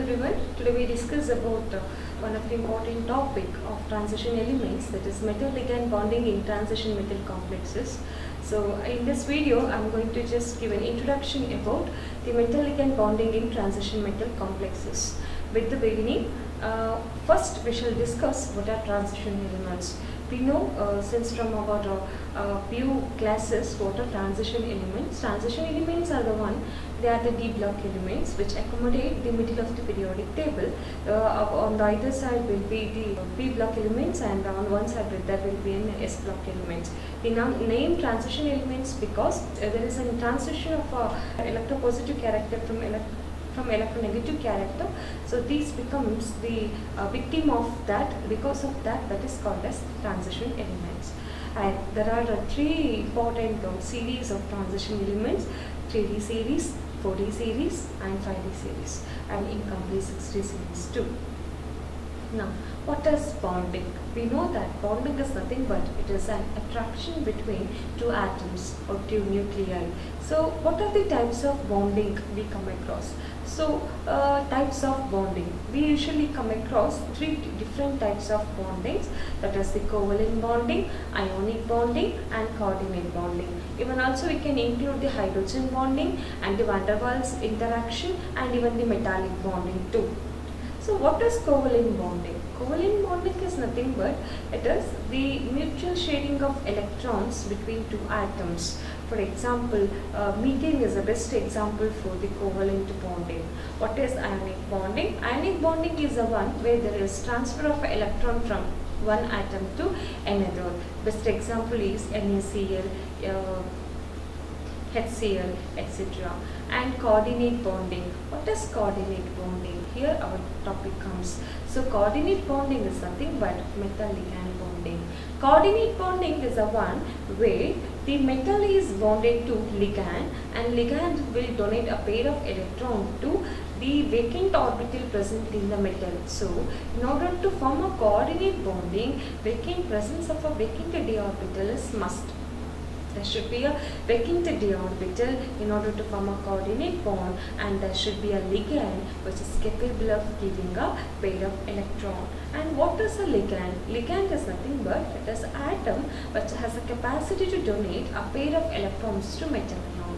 everyone. Today we discuss about one of the important topic of transition elements, that is metal ligand bonding in transition metal complexes. So in this video I am going to just give an introduction about the metal ligand bonding in transition metal complexes. With the beginning, first we shall discuss what are transition elements. We know since from about few classes what are transition elements. Transition elements are the one, they are the D block elements which accommodate the middle of the periodic table. On the either side will be the P block elements, and on one side there will be an S block elements. The name transition elements because there is a transition of electropositive character from electronegative character, so this becomes the victim of that. Because of that, that is called as transition elements. And there are three important series of transition elements: 3D series, 4D series and 5D series, and incomplete 6D series too. Now, what is bonding? We know that bonding is nothing but it is an attraction between two atoms or two nuclei. So, what are the types of bonding we come across? So, types of bonding. We usually come across three different types of bondings, that is the covalent bonding, ionic bonding and coordinate bonding. Even also we can include the hydrogen bonding and the van der Waals interaction and even the metallic bonding too. So what is covalent bonding? Covalent bonding is nothing but it is the mutual sharing of electrons between two atoms. For example, methane is the best example for the covalent bonding. What is ionic bonding? Ionic bonding is the one where there is transfer of electron from one atom to another. Best example is NaCl, HCl, etc. And coordinate bonding. What is coordinate bonding? Here our topic comes. So coordinate bonding is nothing but metal ligand bonding. Coordinate bonding is the one where the metal is bonded to ligand, and ligand will donate a pair of electron to the vacant orbital present in the metal. So in order to form a coordinate bonding, presence of a vacant d orbital is must. There should be a vacant d orbital in order to form a coordinate bond, and there should be a ligand which is capable of giving a pair of electron. And what is a ligand? Ligand is nothing but it is an atom which has a capacity to donate a pair of electrons to metal ion.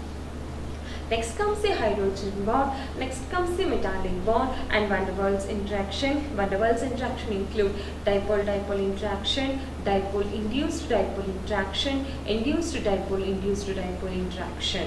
Next comes the hydrogen bond, next comes the metallic bond and van der Waals interaction. Van der Waals interaction include dipole-dipole interaction, dipole-induced dipole interaction, induced dipole-induced dipole interaction.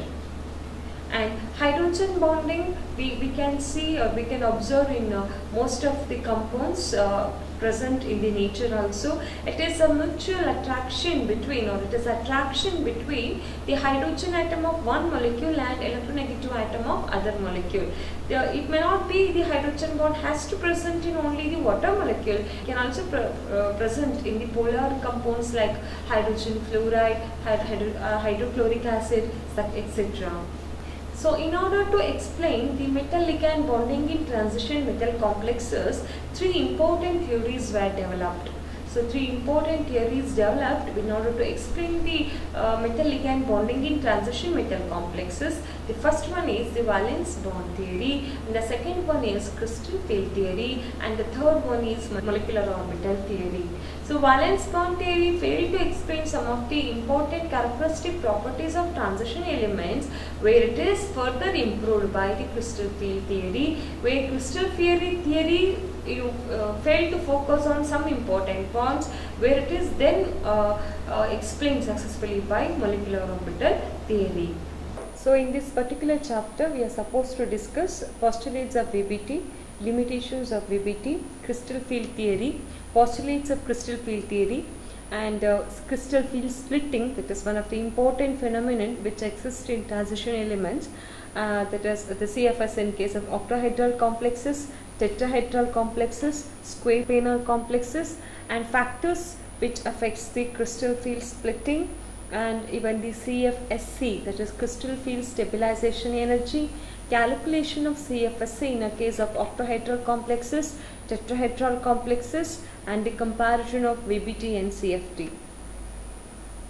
And hydrogen bonding we can see or we can observe in most of the compounds present in the nature also. It is a mutual attraction between, or it is attraction between the hydrogen atom of one molecule and electronegative atom of other molecule. It may not be the hydrogen bond has to present in only the water molecule. It can also present in the polar compounds like hydrogen fluoride, hydrochloric acid, etc. So in order to explain the metal ligand bonding in transition metal complexes, three important theories were developed. So three important theories developed in order to explain the metal ligand bonding in transition metal complexes. The first one is the valence bond theory, and the second one is crystal field theory, and the third one is molecular orbital theory. So valence bond theory failed to explain some of the important characteristic properties of transition elements, where it is further improved by the crystal field theory, where crystal theory you failed to focus on some important bonds, where it is then explained successfully by molecular orbital theory. So in this particular chapter we are supposed to discuss postulates of VBT, limitations of VBT, crystal field theory, postulates of crystal field theory, and crystal field splitting, that is one of the important phenomenon which exists in transition elements, that is the CFS in case of octahedral complexes, tetrahedral complexes, square planar complexes, and factors which affects the crystal field splitting, and even the CFSC, that is crystal field stabilization energy, calculation of CFSC in a case of octahedral complexes, tetrahedral complexes, and the comparison of VBT and CFT. So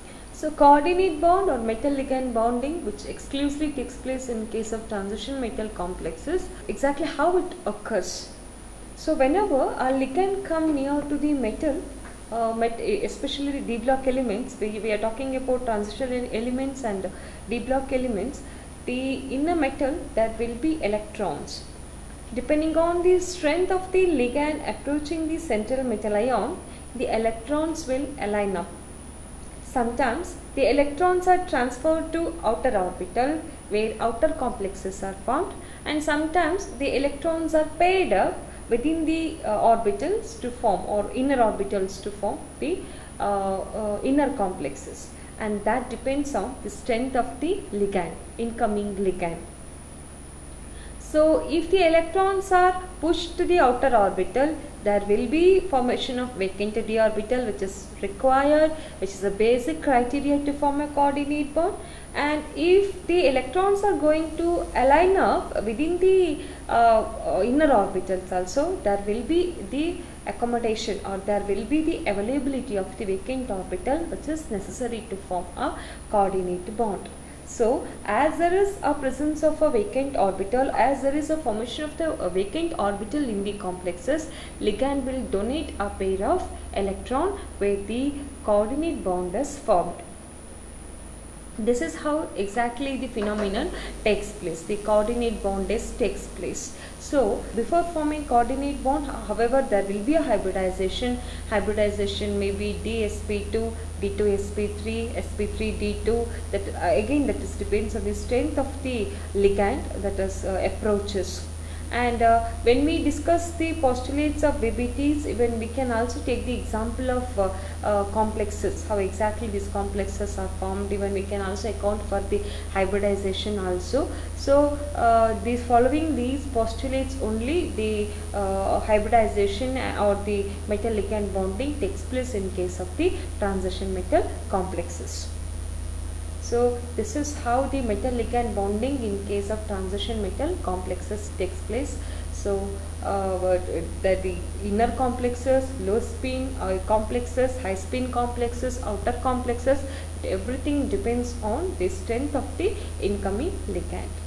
So coordinate bond or metal ligand bonding, which exclusively takes place in case of transition metal complexes, exactly how it occurs. So whenever a ligand come near to the metal, especially the d block elements, we are talking about transition elements and d block elements, in a metal there will be electrons. Depending on the strength of the ligand approaching the central metal ion, the electrons will align up. Sometimes the electrons are transferred to outer orbital where outer complexes are formed, and sometimes the electrons are paired up within the orbitals to form, or inner orbitals to form the inner complexes, and that depends on the strength of the ligand, incoming ligand. So if the electrons are pushed to the outer orbital, there will be formation of vacant d orbital, which is required, which is a basic criteria to form a coordinate bond. And if the electrons are going to align up within the inner orbitals also, there will be the accommodation, or there will be the availability of the vacant orbital, which is necessary to form a coordinate bond. So as there is a presence of a vacant orbital, as there is a formation of the vacant orbital in the complexes, ligand will donate a pair of electron where the coordinate bond is formed. This is how exactly the phenomenon takes place. The coordinate bond takes place. So before forming coordinate bond, however, there will be a hybridization. Hybridization may be dsp2, d2sp3, sp3d2. That again, that is depends on the strength of the ligand that is approaches. And when we discuss the postulates of BBTs, even we can also take the example of complexes, how exactly these complexes are formed. Even we can also account for the hybridization also. So these following these postulates only, the hybridization or the metal ligand bonding takes place in case of the transition metal complexes. So this is how the metal ligand bonding in case of transition metal complexes takes place. So the inner complexes, low spin complexes, high spin complexes, outer complexes, everything depends on the strength of the incoming ligand.